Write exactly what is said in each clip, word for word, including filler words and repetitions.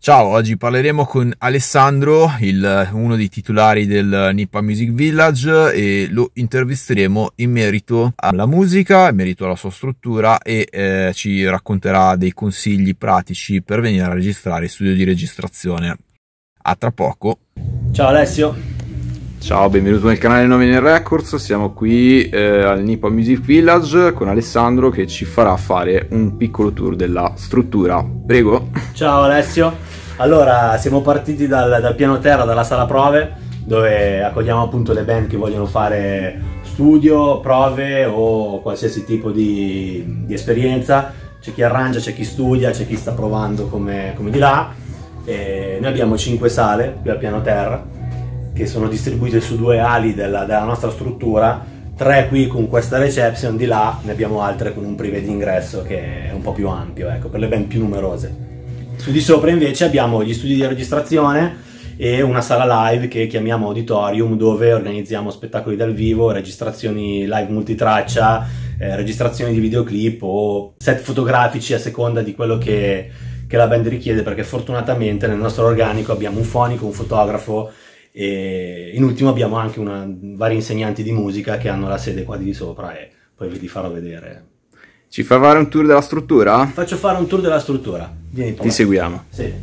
Ciao, oggi parleremo con Alessandro, il, uno dei titolari del Nippa Music Village, e lo intervisteremo in merito alla musica, in merito alla sua struttura e eh, ci racconterà dei consigli pratici per venire a registrare in studio di registrazione. A tra poco. Ciao Alessio. Ciao, benvenuto nel canale Nomine Records. Siamo qui eh, al Nippa Music Village con Alessandro che ci farà fare un piccolo tour della struttura. Prego. Ciao Alessio. Allora, siamo partiti dal, dal piano terra, dalla sala prove, dove accogliamo appunto le band che vogliono fare studio, prove o qualsiasi tipo di, di esperienza. C'è chi arrangia, c'è chi studia, c'è chi sta provando come, come di là. E noi abbiamo cinque sale qui al piano terra, che sono distribuite su due ali della, della nostra struttura, tre qui con questa reception, di là ne abbiamo altre con un privé d'ingresso che è un po' più ampio, ecco, per le band più numerose. Su di sopra invece abbiamo gli studi di registrazione e una sala live che chiamiamo auditorium, dove organizziamo spettacoli dal vivo, registrazioni live multitraccia, eh, registrazioni di videoclip o set fotografici a seconda di quello che, che la band richiede, perché fortunatamente nel nostro organico abbiamo un fonico, un fotografo, e in ultimo abbiamo anche una, vari insegnanti di musica che hanno la sede qua di sopra, e poi vi farò vedere. Ci fai fare un tour della struttura? Ti faccio fare un tour della struttura. Vieni, ti seguiamo. Sì.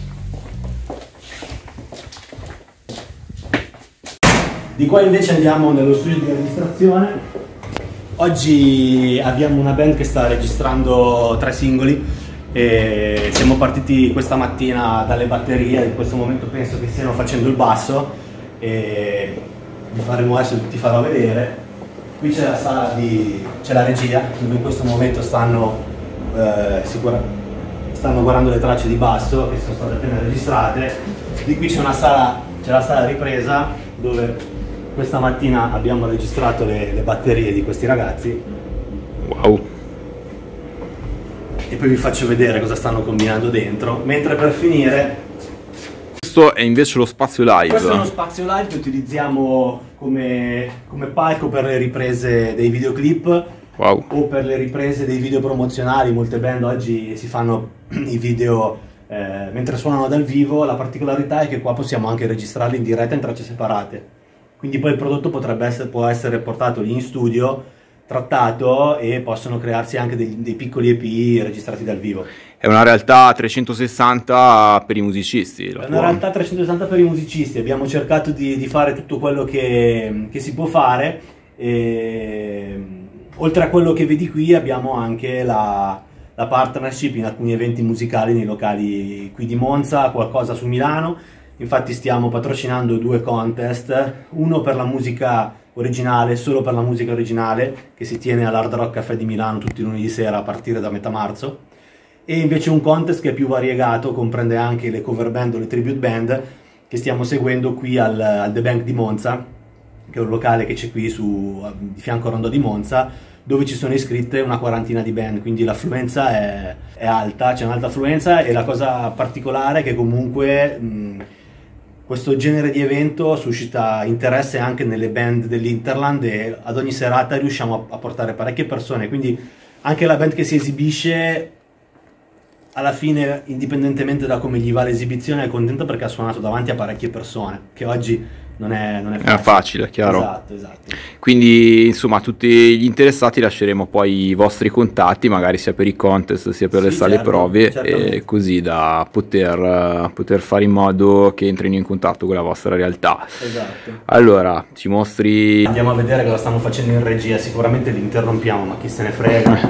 Di qua invece andiamo nello studio di registrazione. Oggi abbiamo una band che sta registrando tre singoli e siamo partiti questa mattina dalle batterie. In questo momento penso che stiano facendo il basso e vi faremo adesso, ti farò vedere. Qui c'è la sala di, c'è la regia, dove in questo momento stanno, eh, stanno guardando le tracce di basso che sono state appena registrate. Di qui c'è una sala, c'è la sala ripresa, dove questa mattina abbiamo registrato le, le batterie di questi ragazzi. Wow! E poi vi faccio vedere cosa stanno combinando dentro, mentre per finire... Questo è invece lo spazio live. Questo è uno spazio live che utilizziamo come, come palco per le riprese dei videoclip. Wow. O per le riprese dei video promozionali. Molte band oggi si fanno i video eh, mentre suonano dal vivo. La particolarità è che qua possiamo anche registrarli in diretta in tracce separate, quindi poi il prodotto potrebbe essere, può essere portato lì in studio, trattato, e possono crearsi anche dei, dei piccoli E P registrati dal vivo. È una realtà trecentosessanta per i musicisti. È una realtà trecentosessanta per i musicisti. Abbiamo cercato di, di fare tutto quello che, che si può fare, e oltre a quello che vedi qui abbiamo anche la, la partnership in alcuni eventi musicali nei locali qui di Monza, qualcosa su Milano. Infatti stiamo patrocinando due contest, uno per la musica originale, solo per la musica originale, che si tiene all'Hard Rock Café di Milano tutti i lunedì sera a partire da metà marzo, e invece un contest che è più variegato, comprende anche le cover band o le tribute band, che stiamo seguendo qui al, al The Bank di Monza, che è un locale che c'è qui su, di fianco a Rondò di Monza, dove ci sono iscritte una quarantina di band, quindi l'affluenza è, è alta, c'è un'alta affluenza, e la cosa particolare è che comunque mh, questo genere di evento suscita interesse anche nelle band dell'Interland, e ad ogni serata riusciamo a, a portare parecchie persone, quindi anche la band che si esibisce alla fine, indipendentemente da come gli va l'esibizione, è contenta perché ha suonato davanti a parecchie persone, che oggi non è, non è facile. È facile, chiaro. Esatto, esatto. Quindi, insomma, a tutti gli interessati lasceremo poi i vostri contatti, magari sia per i contest sia per sì, le sale certo, prove, e così da poter, poter fare in modo che entrino in contatto con la vostra realtà. Esatto. Allora, ci mostri... Andiamo a vedere cosa stanno facendo in regia, sicuramente li interrompiamo, ma chi se ne frega.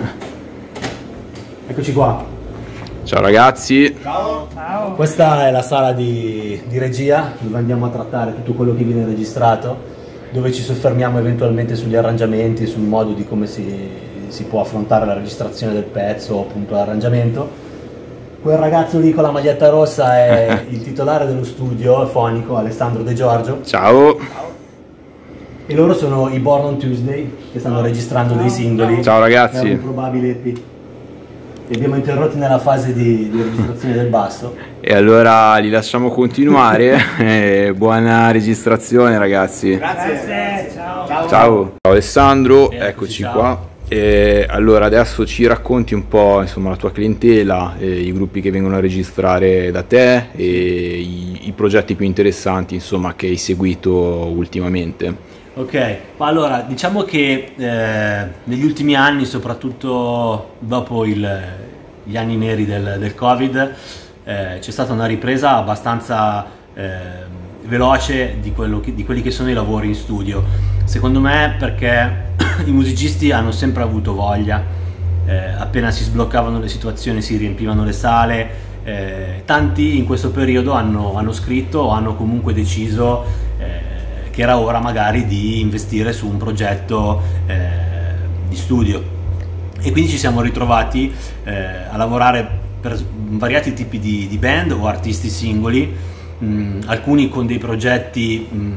Eccoci qua. Ciao ragazzi. Ciao. Ciao. Questa è la sala di, di regia, dove andiamo a trattare tutto quello che viene registrato, dove ci soffermiamo eventualmente sugli arrangiamenti, sul modo di come si, si può affrontare la registrazione del pezzo o appunto l'arrangiamento. Quel ragazzo lì con la maglietta rossa è il titolare dello studio fonico, Alessandro De Giorgio. Ciao. Ciao. E loro sono i Born on Tuesday, che stanno registrando dei singoli. Ciao ragazzi. È un probabile E P. Li abbiamo interrotti nella fase di, di registrazione del basso. E allora li lasciamo continuare. E buona registrazione ragazzi. Grazie. Grazie. Ciao. Ciao. Ciao. Ciao Alessandro, Eccoci, eccoci ciao. qua. E allora adesso ci racconti un po', insomma, la tua clientela, eh, i gruppi che vengono a registrare da te e i, i progetti più interessanti, insomma, che hai seguito ultimamente. Ok, ma allora diciamo che eh, negli ultimi anni, soprattutto dopo il, gli anni neri del, del Covid, eh, c'è stata una ripresa abbastanza eh, veloce di, quello che, di quelli che sono i lavori in studio. Secondo me perché i musicisti hanno sempre avuto voglia, eh, appena si sbloccavano le situazioni si riempivano le sale, eh, tanti in questo periodo hanno, hanno scritto o hanno comunque deciso eh, che era ora magari di investire su un progetto eh, di studio, e quindi ci siamo ritrovati eh, a lavorare per svariati tipi di, di band o artisti singoli, mh, alcuni con dei progetti mh,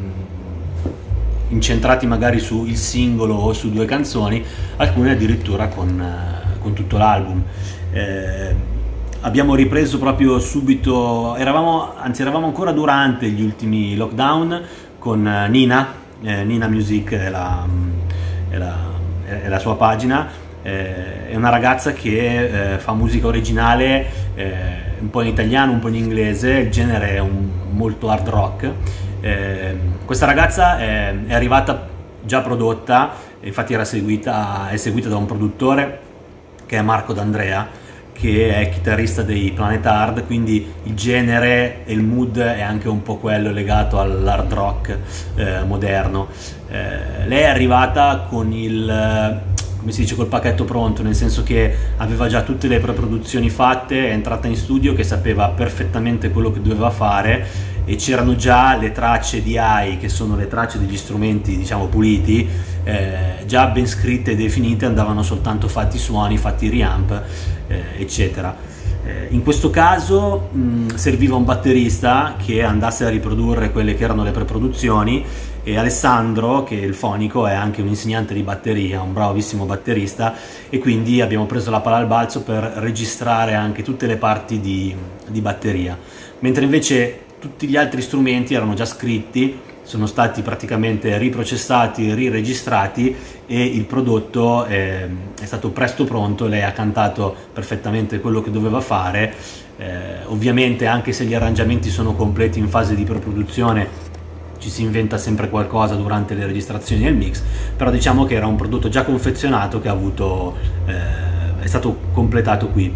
incentrati magari sul singolo o su due canzoni, alcuni addirittura con, con tutto l'album. Eh, abbiamo ripreso proprio subito, eravamo, anzi eravamo ancora durante gli ultimi lockdown, con Nina, eh, Nina Music è la, è la, è la sua pagina, eh, è una ragazza che eh, fa musica originale eh, un po' in italiano, un po' in inglese, il genere è un, molto hard rock. Eh, questa ragazza è, è arrivata già prodotta, infatti era seguita, è seguita da un produttore che è Marco D'Andrea, che è chitarrista dei Planet Hard, quindi il genere e il mood è anche un po' quello legato all'hard rock eh, moderno. Eh, lei è arrivata con il, come si dice, col pacchetto pronto, nel senso che aveva già tutte le preproduzioni fatte, è entrata in studio che sapeva perfettamente quello che doveva fare, e c'erano già le tracce di A I, che sono le tracce degli strumenti, diciamo, puliti, eh, già ben scritte e definite, andavano soltanto fatti i suoni, fatti i reamp, eh, eccetera. Eh, in questo caso mh, serviva un batterista che andasse a riprodurre quelle che erano le preproduzioni, e Alessandro, che è il fonico, è anche un insegnante di batteria, un bravissimo batterista, e quindi abbiamo preso la palla al balzo per registrare anche tutte le parti di, di batteria, mentre invece tutti gli altri strumenti erano già scritti, sono stati praticamente riprocessati, riregistrati, e il prodotto è, è stato presto pronto. Lei ha cantato perfettamente quello che doveva fare, eh, ovviamente anche se gli arrangiamenti sono completi in fase di preproduzione, ci si inventa sempre qualcosa durante le registrazioni e il mix, però diciamo che era un prodotto già confezionato che ha avuto, eh, è stato completato qui.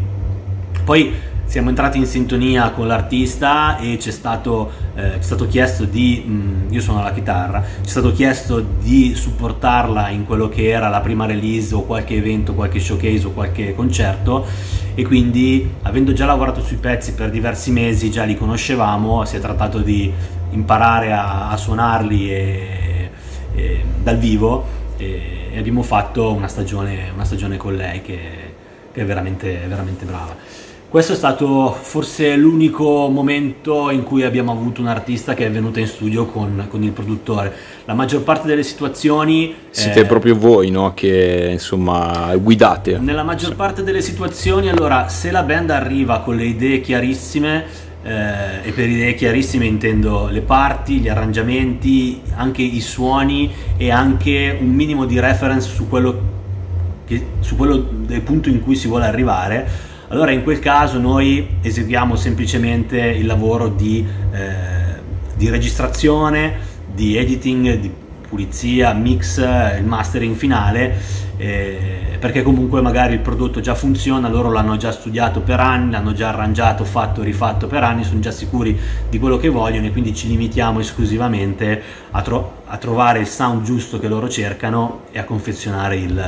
Poi siamo entrati in sintonia con l'artista e ci è stato, eh, stato chiesto di, mh, io suono la chitarra, ci è stato chiesto di supportarla in quello che era la prima release o qualche evento, qualche showcase o qualche concerto, e quindi, avendo già lavorato sui pezzi per diversi mesi, già li conoscevamo, si è trattato di imparare a, a suonarli e, e, dal vivo, e, e abbiamo fatto una stagione, una stagione con lei che, che è veramente, veramente brava. Questo è stato forse l'unico momento in cui abbiamo avuto un artista che è venuta in studio con, con il produttore. La maggior parte delle situazioni... Siete eh, proprio voi, no? Che insomma guidate. Nella maggior parte delle situazioni, allora, se la band arriva con le idee chiarissime, eh, e per idee chiarissime intendo le parti, gli arrangiamenti, anche i suoni e anche un minimo di reference su quello, che, su quello del punto in cui si vuole arrivare, allora in quel caso noi eseguiamo semplicemente il lavoro di, eh, di registrazione, di editing, di pulizia, mix, il mastering finale, eh, perché comunque magari il prodotto già funziona, loro l'hanno già studiato per anni, l'hanno già arrangiato, fatto, rifatto per anni, sono già sicuri di quello che vogliono, e quindi ci limitiamo esclusivamente a, tro a trovare il sound giusto che loro cercano e a confezionare il,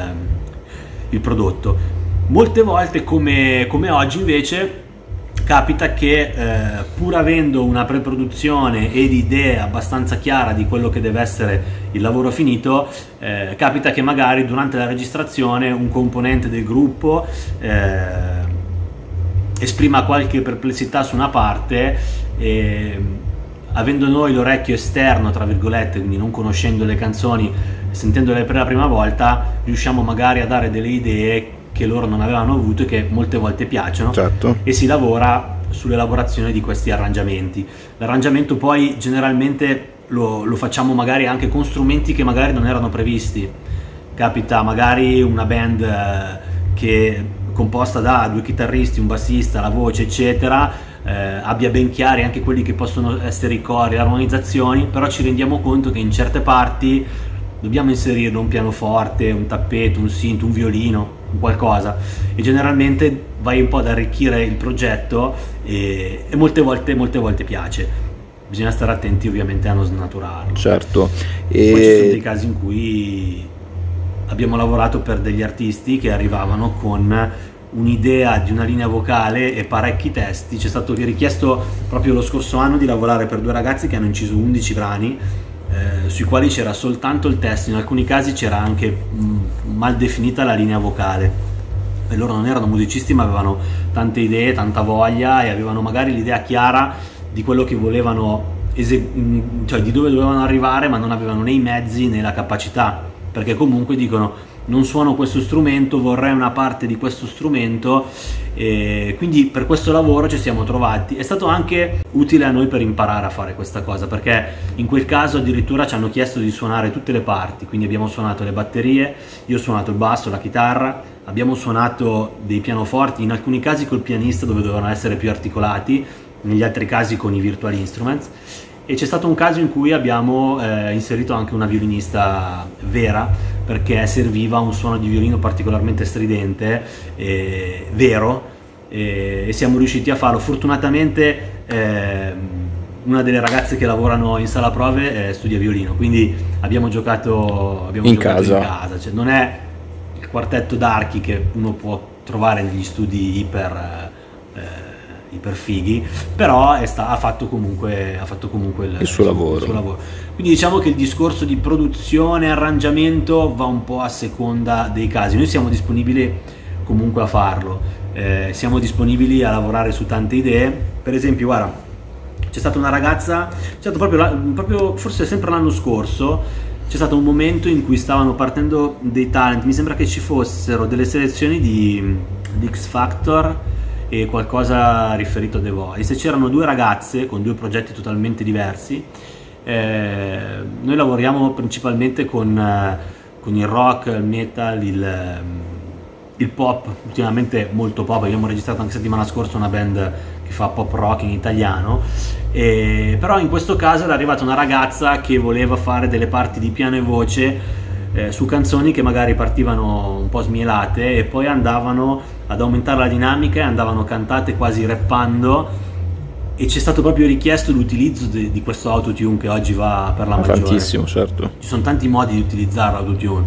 il prodotto. Molte volte, come, come oggi, invece capita che eh, pur avendo una preproduzione ed idea abbastanza chiara di quello che deve essere il lavoro finito, eh, capita che magari durante la registrazione un componente del gruppo eh, esprima qualche perplessità su una parte, e avendo noi l'orecchio esterno, tra virgolette, quindi non conoscendo le canzoni, sentendole per la prima volta, riusciamo magari a dare delle idee che loro non avevano avuto e che molte volte piacciono. Certo. E si lavora sull'elaborazione di questi arrangiamenti. L'arrangiamento poi generalmente lo, lo facciamo magari anche con strumenti che magari non erano previsti, capita magari una band eh, che è composta da due chitarristi, un bassista, la voce eccetera, eh, abbia ben chiari anche quelli che possono essere i cori, le armonizzazioni, però ci rendiamo conto che in certe parti dobbiamo inserire un pianoforte, un tappeto, un synth, un violino, un qualcosa, e generalmente vai un po' ad arricchire il progetto e, e molte volte molte volte piace. Bisogna stare attenti ovviamente a non snaturarlo. Certo. E poi ci sono dei casi in cui abbiamo lavorato per degli artisti che arrivavano con un'idea di una linea vocale e parecchi testi. C'è stato richiesto proprio lo scorso anno di lavorare per due ragazzi che hanno inciso undici brani eh, sui quali c'era soltanto il testo, in alcuni casi c'era anche mh, mal definita la linea vocale, e loro non erano musicisti ma avevano tante idee, tanta voglia e avevano magari l'idea chiara di quello che volevano, cioè di dove dovevano arrivare, ma non avevano né i mezzi né la capacità, perché comunque dicono non suono questo strumento, vorrei una parte di questo strumento, e quindi per questo lavoro ci siamo trovati. È stato anche utile a noi per imparare a fare questa cosa, perché in quel caso addirittura ci hanno chiesto di suonare tutte le parti, quindi abbiamo suonato le batterie, io ho suonato il basso, la chitarra, abbiamo suonato dei pianoforti, in alcuni casi col pianista dove dovevano essere più articolati, negli altri casi con i virtual instruments, e c'è stato un caso in cui abbiamo eh, inserito anche una violinista vera, perché serviva un suono di violino particolarmente stridente, eh, vero, eh, e siamo riusciti a farlo. Fortunatamente eh, una delle ragazze che lavorano in sala prove eh, studia violino, quindi abbiamo giocato, abbiamo in, giocato casa. in casa, cioè, non è il quartetto d'archi che uno può trovare negli studi iper eh, iper fighi, però è sta, ha fatto comunque, ha fatto comunque il, il, suo lavoro. il suo lavoro. Quindi diciamo che il discorso di produzione e arrangiamento va un po' a seconda dei casi. Noi siamo disponibili comunque a farlo, eh, siamo disponibili a lavorare su tante idee. Per esempio, guarda, c'è stata una ragazza, c'è stato proprio, proprio forse sempre l'anno scorso, c'è stato un momento in cui stavano partendo dei talent, mi sembra che ci fossero delle selezioni di, di X Factor e qualcosa riferito a The Voice, e c'erano due ragazze con due progetti totalmente diversi. Eh, noi lavoriamo principalmente con, eh, con il rock, il metal, il, il pop, ultimamente molto pop. Abbiamo registrato anche settimana scorsa una band che fa pop rock in italiano, eh, però in questo caso era arrivata una ragazza che voleva fare delle parti di piano e voce eh, su canzoni che magari partivano un po' smielate e poi andavano ad aumentare la dinamica e andavano cantate quasi rappando, e ci è stato proprio richiesto l'utilizzo di, di questo autotune che oggi va per la maggiore. Tantissimo, certo. Ci sono tanti modi di utilizzare l'autotune,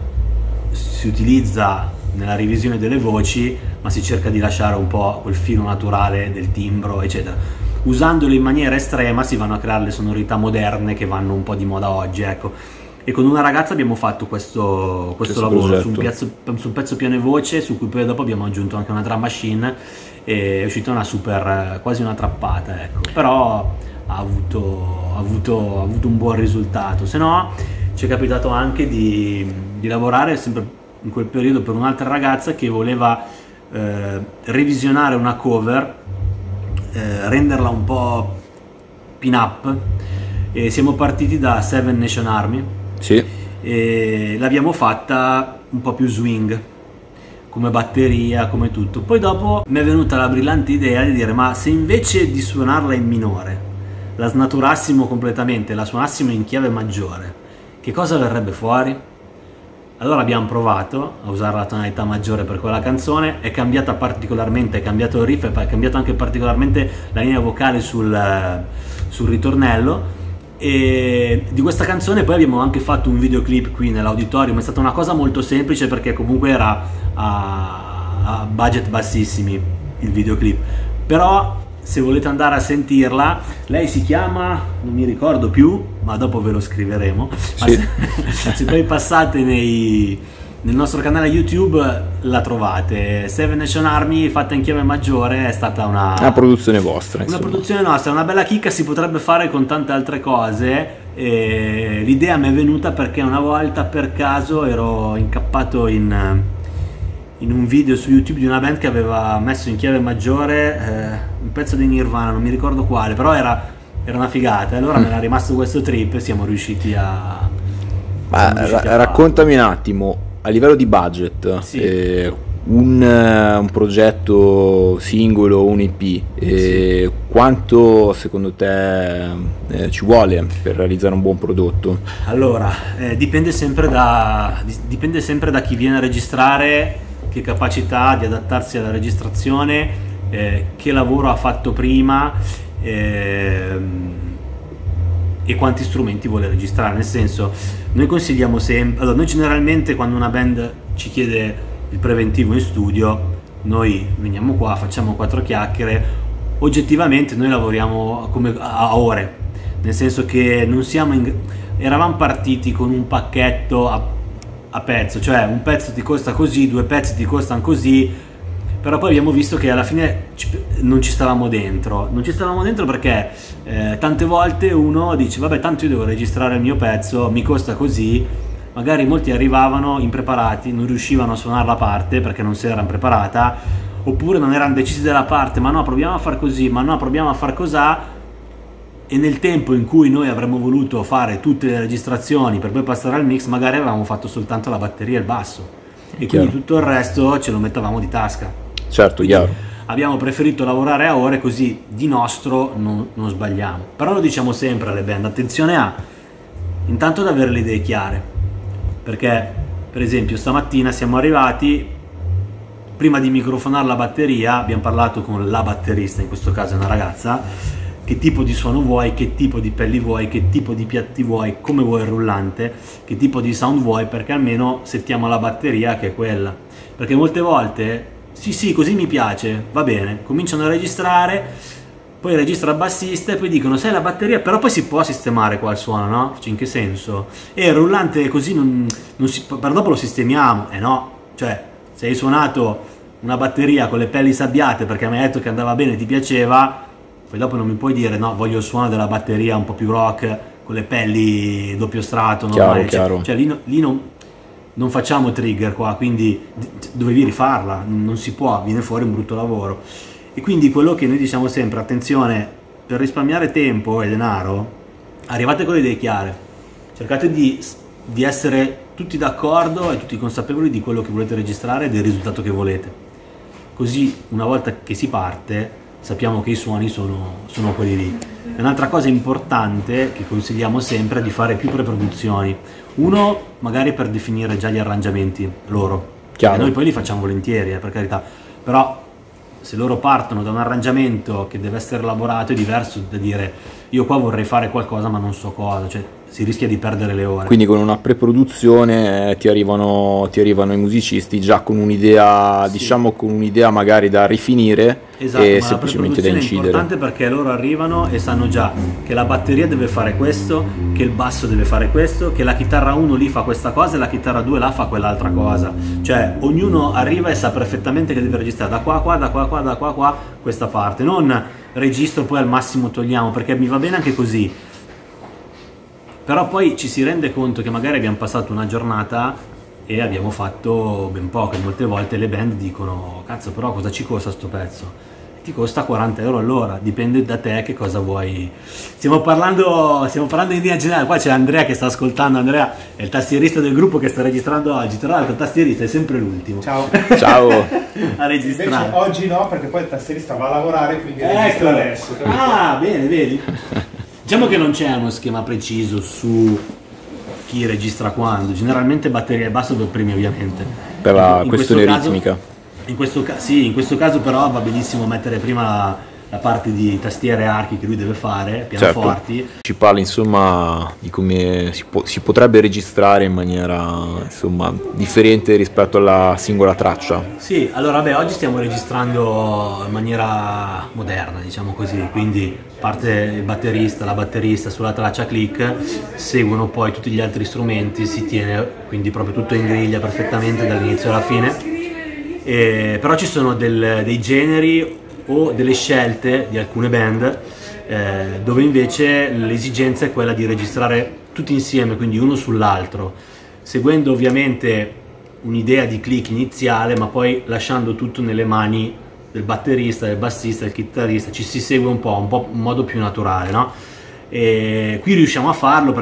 si utilizza nella revisione delle voci, ma si cerca di lasciare un po' quel filo naturale del timbro eccetera. Usandolo in maniera estrema si vanno a creare le sonorità moderne che vanno un po' di moda oggi, ecco. E con una ragazza abbiamo fatto questo, questo, questo lavoro su un, pezzo, su un pezzo piano e voce, su cui poi dopo abbiamo aggiunto anche una drum machine, e è uscita una super, quasi una trappata, ecco. Però ha avuto, ha avuto, ha avuto un buon risultato. Se no ci è capitato anche di, di lavorare sempre in quel periodo per un'altra ragazza che voleva eh, revisionare una cover, eh, renderla un po' pin-up, e siamo partiti da Seven Nation Army. Sì. E l'abbiamo fatta un po' più swing, come batteria, come tutto. Poi dopo mi è venuta la brillante idea di dire: ma se invece di suonarla in minore la snaturassimo completamente, la suonassimo in chiave maggiore, che cosa verrebbe fuori? Allora abbiamo provato a usare la tonalità maggiore per quella canzone, è cambiata particolarmente, è cambiato il riff, è cambiato anche particolarmente la linea vocale sul, sul ritornello. E di questa canzone poi abbiamo anche fatto un videoclip qui nell'auditorium. È stata una cosa molto semplice perché comunque era a, a budget bassissimi il videoclip, però se volete andare a sentirla, lei si chiama, non mi ricordo più, ma dopo ve lo scriveremo. Sì. Se, se poi passate nei, nel nostro canale YouTube la trovate. Seven Nation Army fatta in chiave maggiore, è stata una, una produzione vostra, una insomma. produzione nostra, una bella chicca. Si potrebbe fare con tante altre cose. L'idea mi è venuta perché una volta per caso ero incappato in, in un video su YouTube di una band che aveva messo in chiave maggiore eh, un pezzo di Nirvana, non mi ricordo quale, però era, era una figata. Allora mm. mi era rimasto questo trip e siamo riusciti a Ma ra- raccontami un attimo, a livello di budget, sì. eh, un, un progetto singolo, un E P, eh, sì. Quanto secondo te eh, ci vuole per realizzare un buon prodotto? Allora, eh, dipende sempre da, dipende sempre da chi viene a registrare, che capacità di adattarsi alla registrazione, eh, che lavoro ha fatto prima eh, e quanti strumenti vuole registrare. Nel senso, noi consigliamo sempre, allora, noi generalmente quando una band ci chiede il preventivo in studio, noi veniamo qua, facciamo quattro chiacchiere, oggettivamente noi lavoriamo come a ore, nel senso che non siamo in, eravamo partiti con un pacchetto a, a pezzo, cioè un pezzo ti costa così, due pezzi ti costano così, però poi abbiamo visto che alla fine non ci stavamo dentro, non ci stavamo dentro perché eh, tante volte uno dice vabbè tanto io devo registrare il mio pezzo, mi costa così. Magari molti arrivavano impreparati, non riuscivano a suonare la parte perché non si erano preparata, oppure non erano decisi della parte, ma no proviamo a far così, ma no proviamo a far cos'ha, e nel tempo in cui noi avremmo voluto fare tutte le registrazioni per poi passare al mix, magari avevamo fatto soltanto la batteria e il basso, e chiaro. Quindi tutto il resto ce lo mettavamo di tasca. Certo, quindi chiaro. Abbiamo preferito lavorare a ore così di nostro non, non sbagliamo, però lo diciamo sempre alle band, attenzione a intanto ad avere le idee chiare. Perché per esempio stamattina siamo arrivati, prima di microfonare la batteria abbiamo parlato con la batterista, in questo caso è una ragazza, che tipo di suono vuoi, che tipo di pelli vuoi, che tipo di piatti vuoi, come vuoi il rullante, che tipo di sound vuoi, perché almeno settiamo la batteria che è quella. Perché molte volte sì sì così mi piace, va bene, cominciano a registrare, poi registra il bassista e poi dicono sai la batteria, però poi si può sistemare qua il suono, no? Cioè, in che senso? E il rullante così non, non si, per dopo lo sistemiamo, e eh no, cioè se hai suonato una batteria con le pelli sabbiate perché mi hai detto che andava bene, ti piaceva, poi dopo non mi puoi dire no, voglio il suono della batteria un po' più rock con le pelli doppio strato, chiaro, chiaro. Cioè, cioè lì, lì non, non facciamo trigger qua, quindi dovevi rifarla, non si può, viene fuori un brutto lavoro. E quindi quello che noi diciamo sempre, attenzione, per risparmiare tempo e denaro, arrivate con le idee chiare, cercate di, di essere tutti d'accordo e tutti consapevoli di quello che volete registrare e del risultato che volete. Così una volta che si parte sappiamo che i suoni sono, sono quelli lì. E un'altra cosa importante che consigliamo sempre è di fare più preproduzioni. Uno, magari per definire già gli arrangiamenti loro, e noi poi li facciamo volentieri, eh, per carità, però se loro partono da un arrangiamento che deve essere elaborato è diverso da dire io qua vorrei fare qualcosa ma non so cosa, cioè si rischia di perdere le ore. Quindi con una preproduzione eh, ti, arrivano, ti arrivano i musicisti già con un'idea, sì. diciamo con un'idea magari da rifinire, esatto, e semplicemente da incidere. È importante perché loro arrivano e sanno già che la batteria deve fare questo, che il basso deve fare questo, che la chitarra uno lì fa questa cosa e la chitarra due là fa quell'altra cosa. Cioè ognuno arriva e sa perfettamente che deve registrare da qua a qua, da qua a qua, da qua a qua questa parte. Non registro poi al massimo togliamo, perché mi va bene anche così. Però poi ci si rende conto che magari abbiamo passato una giornata e abbiamo fatto ben poco, e molte volte le band dicono cazzo però cosa ci costa sto pezzo? E ti costa quaranta euro all'ora, dipende da te che cosa vuoi. Stiamo parlando, stiamo parlando in linea generale, qua c'è Andrea che sta ascoltando, Andrea è il tastierista del gruppo che sta registrando oggi, tra l'altro il tastierista è sempre l'ultimo. Ciao. Ciao. A registrare. Invece oggi no, perché poi il tastierista va a lavorare, quindi ecco registra adesso. Ah, bene, vedi? Diciamo che non c'è uno schema preciso su chi registra quando, generalmente batteria e basso per primi ovviamente. Per la in questione caso, ritmica. In questo, ca sì, in questo caso però va benissimo mettere prima la parte di tastiere e archi che lui deve fare, pianoforti. Certo. Ci parla insomma di come si, po si potrebbe registrare in maniera insomma differente rispetto alla singola traccia. Sì, allora beh, oggi stiamo registrando in maniera moderna, diciamo così, quindi parte il batterista, la batterista sulla traccia click, seguono poi tutti gli altri strumenti, si tiene quindi proprio tutto in griglia perfettamente dall'inizio alla fine, e, però ci sono del, dei generi o delle scelte di alcune band eh, dove invece l'esigenza è quella di registrare tutti insieme, quindi uno sull'altro, seguendo ovviamente un'idea di click iniziale ma poi lasciando tutto nelle mani del batterista, del bassista, del chitarrista, ci si segue un po', un po' in modo più naturale, no? E qui riusciamo a farlo perché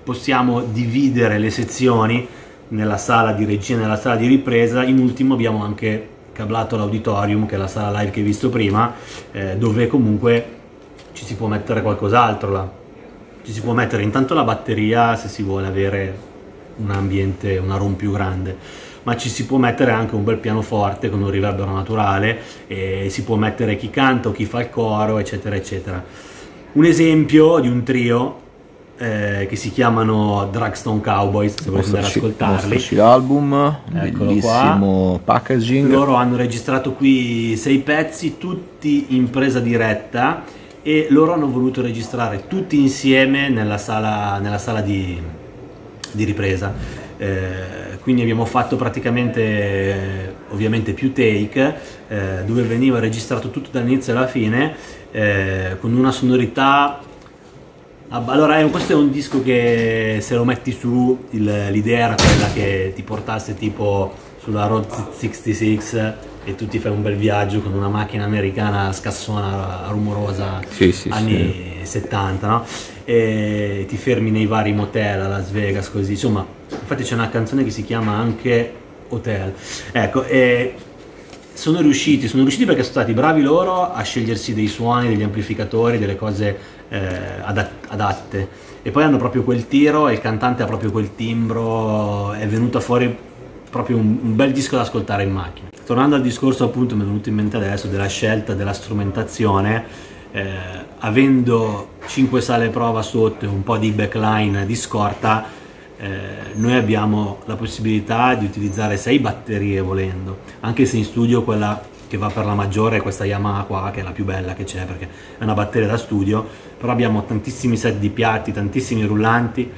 possiamo dividere le sezioni nella sala di regia e nella sala di ripresa. In ultimo abbiamo anche cablato l'auditorium, che è la sala live che hai visto prima, eh, dove comunque ci si può mettere qualcos'altro là. Ci si può mettere intanto la batteria se si vuole avere un ambiente, una room più grande, ma ci si può mettere anche un bel pianoforte con un riverbero naturale, e si può mettere chi canta o chi fa il coro, eccetera eccetera. Un esempio di un trio eh, che si chiamano Dragstone Cowboys, se volete andare ad ascoltarli. L'album, Eccolo bellissimo qua. Packaging. Loro hanno registrato qui sei pezzi, tutti in presa diretta, e loro hanno voluto registrare tutti insieme nella sala, nella sala di, di ripresa. Eh, quindi abbiamo fatto praticamente eh, ovviamente più take, eh, dove veniva registrato tutto dall'inizio alla fine, eh, con una sonorità. Allora, eh, questo è un disco che se lo metti su, l'idea era quella che ti portasse tipo sulla Road sessantasei e tu ti fai un bel viaggio con una macchina americana scassona, rumorosa, sì, sì, anni sì. settanta, no? E ti fermi nei vari motel a Las Vegas, così, insomma. Infatti c'è una canzone che si chiama anche Hotel. Ecco, e sono riusciti, sono riusciti perché sono stati bravi loro a scegliersi dei suoni, degli amplificatori, delle cose eh, adat adatte, e poi hanno proprio quel tiro, e il cantante ha proprio quel timbro, è venuto fuori proprio un, un bel disco da ascoltare in macchina. Tornando al discorso, appunto, mi è venuto in mente adesso, della scelta della strumentazione, eh, avendo cinque sale prova sotto e un po' di backline di scorta, eh, noi abbiamo la possibilità di utilizzare sei batterie volendo, anche se in studio quella che va per la maggiore è questa Yamaha qua, che è la più bella che c'è perché è una batteria da studio, però abbiamo tantissimi set di piatti, tantissimi rullanti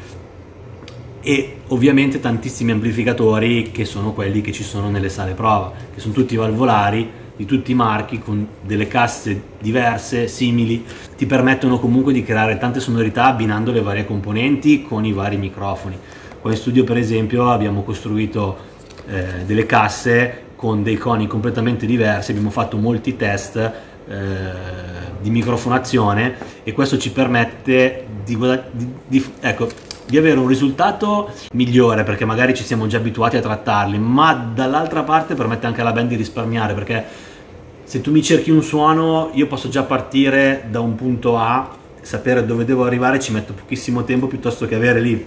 e ovviamente tantissimi amplificatori, che sono quelli che ci sono nelle sale prova, che sono tutti valvolari di tutti i marchi, con delle casse diverse, simili, ti permettono comunque di creare tante sonorità abbinando le varie componenti con i vari microfoni. Qua in studio, per esempio, abbiamo costruito eh, delle casse con dei coni completamente diversi, abbiamo fatto molti test eh, di microfonazione, e questo ci permette di, di, di, ecco, di avere un risultato migliore, perché magari ci siamo già abituati a trattarli, ma dall'altra parte permette anche alla band di risparmiare, perché se tu mi cerchi un suono, io posso già partire da un punto A, sapere dove devo arrivare, ci metto pochissimo tempo, piuttosto che avere lì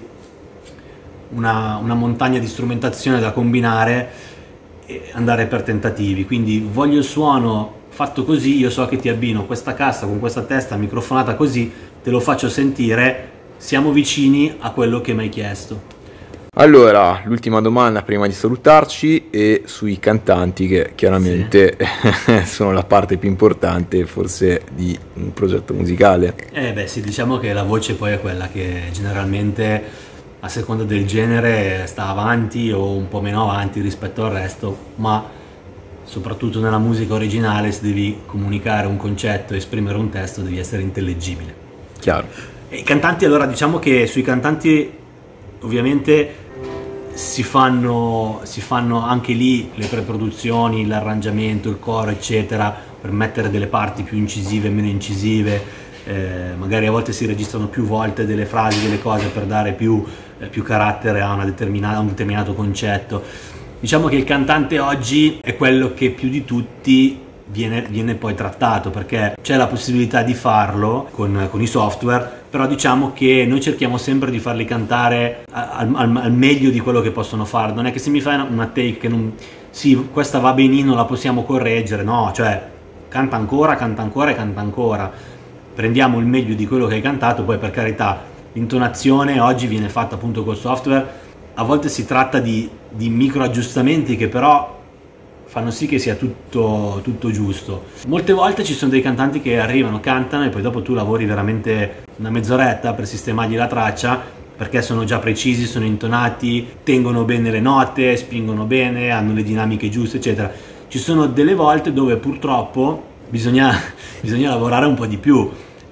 una, una montagna di strumentazione da combinare e andare per tentativi. Quindi voglio il suono fatto così, io so che ti abbino questa cassa con questa testa microfonata così, te lo faccio sentire, siamo vicini a quello che mi hai chiesto. Allora, l'ultima domanda prima di salutarci è sui cantanti, che chiaramente sì. sono la parte più importante forse di un progetto musicale. Eh beh sì, diciamo che la voce poi è quella che generalmente, a seconda del genere, sta avanti o un po' meno avanti rispetto al resto, ma soprattutto nella musica originale, se devi comunicare un concetto, esprimere un testo, devi essere intellegibile. Chiaro. E i cantanti, allora, diciamo che sui cantanti ovviamente si fanno, si fanno anche lì le preproduzioni, l'arrangiamento, il coro, eccetera, per mettere delle parti più incisive, meno incisive, eh, magari a volte si registrano più volte delle frasi, delle cose per dare più, eh, più carattere a, una determinata, a un determinato concetto. Diciamo che il cantante oggi è quello che più di tutti Viene, viene poi trattato, perché c'è la possibilità di farlo con, con i software, però diciamo che noi cerchiamo sempre di farli cantare al, al, al meglio di quello che possono fare. Non è che se mi fai una, una take che non, sì, questa va benino, la possiamo correggere, no, cioè canta ancora, canta ancora e canta ancora, prendiamo il meglio di quello che hai cantato. Poi, per carità, l'intonazione oggi viene fatta appunto col software, a volte si tratta di, di micro aggiustamenti che però fanno sì che sia tutto, tutto giusto. Molte volte ci sono dei cantanti che arrivano, cantano e poi dopo tu lavori veramente una mezz'oretta per sistemargli la traccia, perché sono già precisi, sono intonati, tengono bene le note, spingono bene, hanno le dinamiche giuste, eccetera. Ci sono delle volte dove purtroppo bisogna, bisogna lavorare un po' di più.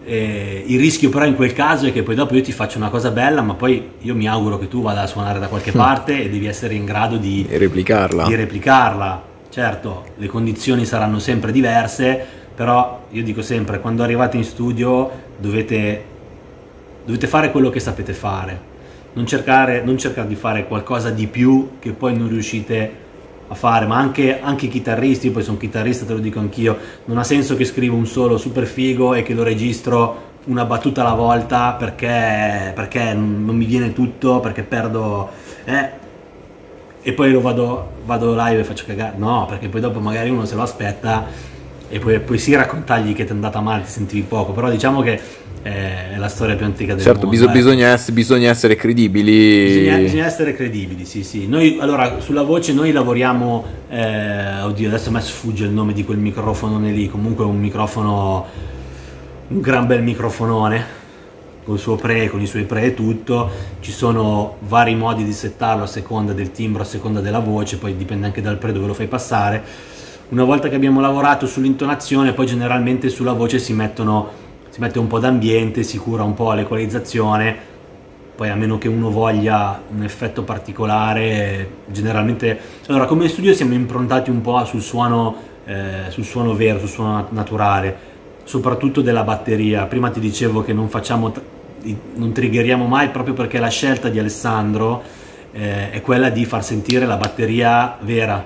Eh, il rischio però in quel caso è che poi dopo io ti faccio una cosa bella, ma poi io mi auguro che tu vada a suonare da qualche parte e devi essere in grado di, e replicarla. di replicarla. Certo, le condizioni saranno sempre diverse, però io dico sempre, quando arrivate in studio dovete, dovete fare quello che sapete fare, non cercare, non cercare di fare qualcosa di più che poi non riuscite a fare, ma anche, anche i chitarristi, io poi sono chitarrista, te lo dico anch'io, non ha senso che scrivo un solo super figo e che lo registro una battuta alla volta perché, perché non mi viene tutto, perché perdo, eh, e poi lo vado, vado live e faccio cagare, no, perché poi dopo magari uno se lo aspetta e poi, poi sì, raccontargli che ti è andata male, ti sentivi poco, però diciamo che è la storia più antica del certo, mondo. Certo, bisogna, ess- bisogna essere credibili. Bisogna, bisogna essere credibili, sì, sì. Noi, allora, sulla voce noi lavoriamo, eh, oddio, adesso a me sfugge il nome di quel microfono lì, comunque un microfono, un gran bel microfonone, con il suo pre, con i suoi pre e tutto. Ci sono vari modi di settarlo a seconda del timbro, a seconda della voce, poi dipende anche dal pre dove lo fai passare. Una volta che abbiamo lavorato sull'intonazione, poi generalmente sulla voce si mettono si mette un po' d'ambiente, si cura un po' l'equalizzazione, poi a meno che uno voglia un effetto particolare, generalmente... Allora, come studio siamo improntati un po' sul suono, eh, sul suono vero, sul suono naturale, soprattutto della batteria. Prima ti dicevo che non facciamo, non triggeriamo mai, proprio perché la scelta di Alessandro eh, è quella di far sentire la batteria vera,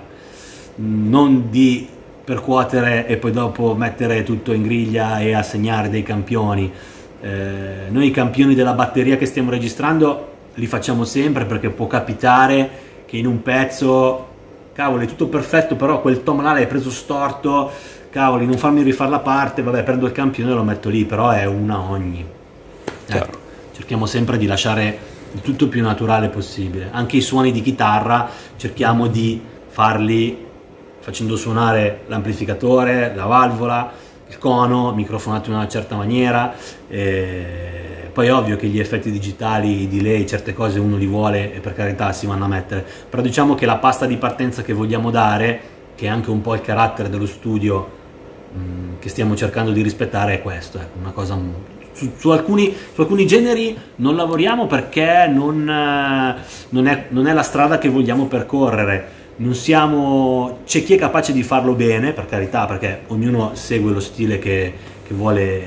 non di percuotere e poi dopo mettere tutto in griglia e assegnare dei campioni. Eh, noi i campioni della batteria che stiamo registrando li facciamo sempre, perché può capitare che in un pezzo, cavoli, è tutto perfetto, però quel tom là l'hai preso storto, cavoli, non farmi rifare la parte, vabbè, prendo il campione e lo metto lì, però è una ogni. Ecco, cerchiamo sempre di lasciare il tutto più naturale possibile. Anche i suoni di chitarra cerchiamo di farli facendo suonare l'amplificatore, la valvola, il cono, microfonato in una certa maniera. E poi è ovvio che gli effetti digitali, i delay, certe cose uno li vuole e per carità si vanno a mettere, però diciamo che la pasta di partenza che vogliamo dare, che è anche un po' il carattere dello studio mh, che stiamo cercando di rispettare, è questo, ecco, una cosa... Su, su, alcuni, su alcuni generi non lavoriamo perché non, non, è, non è la strada che vogliamo percorrere. Non siamo, c'è chi è capace di farlo bene, per carità, perché ognuno segue lo stile che, che vuole,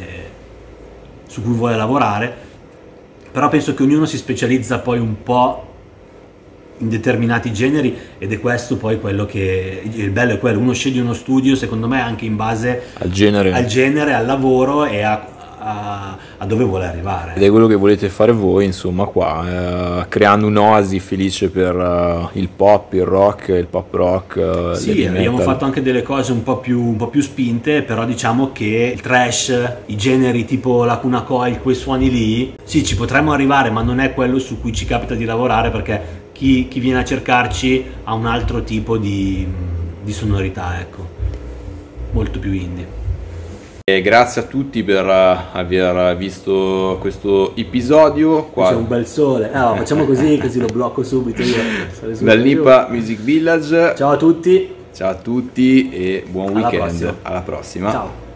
su cui vuole lavorare, però penso che ognuno si specializza poi un po' in determinati generi, ed è questo poi quello che, il bello è quello, uno sceglie uno studio secondo me anche in base al genere, al, genere, al lavoro e a, a, a dove vuole arrivare. Ed è quello che volete fare voi, insomma, qua, eh, creando un'oasi felice per uh, il pop, il rock, il pop rock. Uh, sì, abbiamo fatto anche delle cose un po' più, un po' più spinte, però diciamo che il trash, i generi tipo la Lacuna Coil, quei suoni lì, sì, ci potremmo arrivare, ma non è quello su cui ci capita di lavorare, perché chi, chi viene a cercarci ha un altro tipo di, di sonorità, ecco, molto più indie. E grazie a tutti per uh, aver visto questo episodio. Qua c'è un bel sole, eh, oh, facciamo così, così lo blocco subito io. Dal Nippa Music Village. Ciao a tutti. Ciao a tutti e buon Alla weekend. prossima. Alla prossima. Ciao.